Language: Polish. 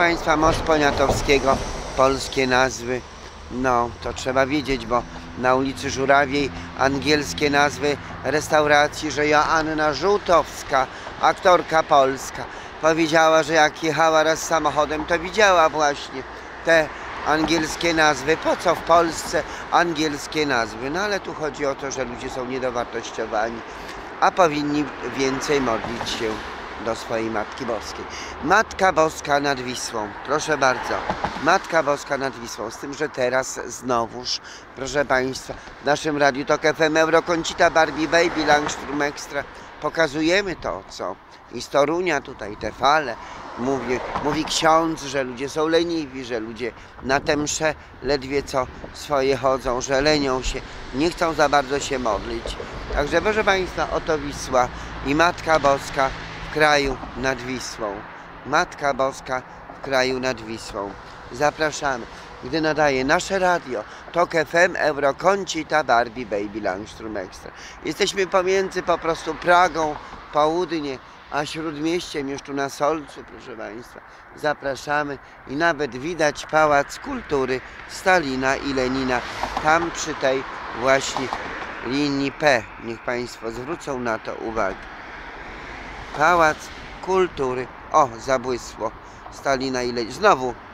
Państwa, most Poniatowskiego, polskie nazwy, no to trzeba wiedzieć, bo na ulicy Żurawiej angielskie nazwy restauracji, że Joanna Żółtowska, aktorka polska, powiedziała, że jak jechała raz samochodem, to widziała właśnie te angielskie nazwy. Po co w Polsce angielskie nazwy? No ale tu chodzi o to, że ludzie są niedowartościowani, a powinni więcej modlić się do swojej Matki Boskiej. Matka Boska nad Wisłą, proszę bardzo, Matka Boska nad Wisłą, z tym, że teraz znowuż, proszę Państwa, w naszym Radiu Tok FM Eurokącita, Barbie Baby, Langstrom Extra pokazujemy to, co i z Torunia tutaj te fale. Mówi ksiądz, że ludzie są leniwi, że ludzie na te msze ledwie co swoje chodzą, że lenią się, nie chcą za bardzo się modlić. Także proszę Państwa, oto Wisła i Matka Boska w kraju nad Wisłą. Matka Boska w kraju nad Wisłą. Zapraszamy, gdy nadaje nasze radio Tok FM Eurokącita, Barbie Baby, Langstrom Extra. Jesteśmy pomiędzy po prostu Pragą, południe, a Śródmieściem, już tu na Solcu, proszę Państwa. Zapraszamy i nawet widać Pałac Kultury Stalina i Lenina, tam przy tej właśnie linii P. Niech Państwo zwrócą na to uwagę. Pałac Kultury, o, zabłysło, Stalina i Lenina. Znowu